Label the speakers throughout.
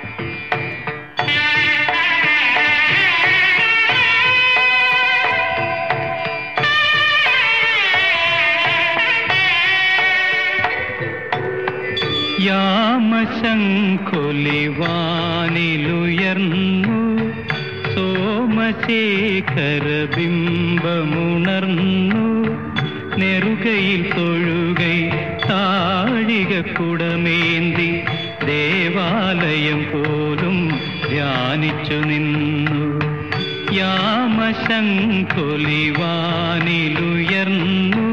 Speaker 1: യാമശംഖുലിവാനിലുയർന്നു സോമശേഖര ബിംബമുണർന്നു നെറുകയിൽ തൊഴുകൈ താഴികക്കുടമേന്തി ദേവാലയം പോലും ധ്യാനിച്ചു നിന്നു. യാമശംഖുലിവാനിലുയർന്നു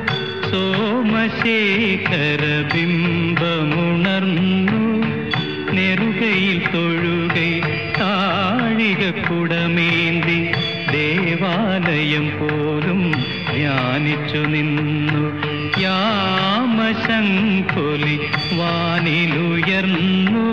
Speaker 1: സോമശേഖര ബിംബമുണർന്നു നെറുകയിൽ തൊഴുകൈ താഴികക്കുടമേന്തി ദേവാലയം പോലും ധ്യാനിച്ചു നിന്നു. യാമശംഖുലി വാനിലുയർന്നു.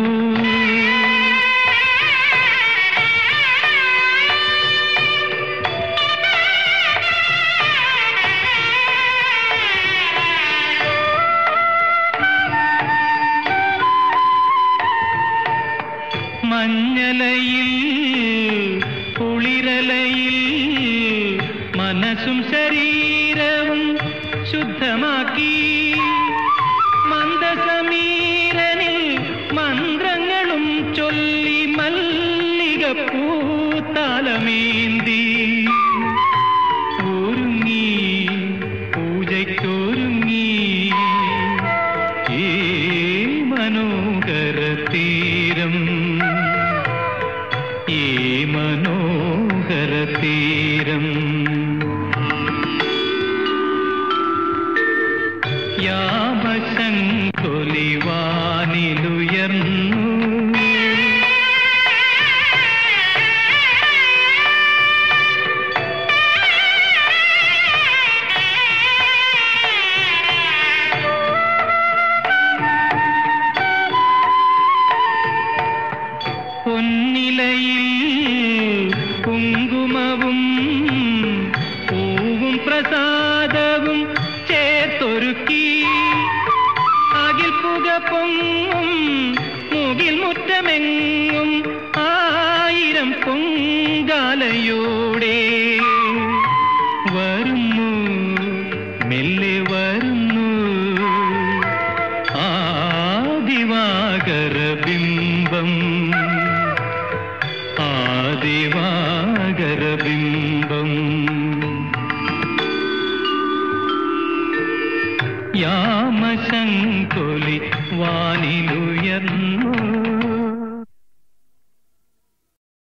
Speaker 1: മഞ്ഞലയിൽ കുളിരലയിൽ മനസ്സും ശരീരവും ശുദ്ധമാക്കി മന്ദസമീരനിൽ മന്ത്രങ്ങളും ചൊല്ലി മല്ലികപ്പൂത്താലമേന്തി ഒരുങ്ങി പൂജയ്ക്കൊരുങ്ങി ഈ മനോഹര തീരം ഈ മനോഹര തീരം. യാമശംഖുലിവാനിലുയർന്നു. പൊന്നിലയിൽ കുങ്കുമവും പൂവും പ്രസാദവും ചേർത്തൊരുക്കി അകിൽ പുക പൊങ്ങും മുകിൽ മുറ്റമെങ്ങും 1000 പൊങ്കാലയോടെ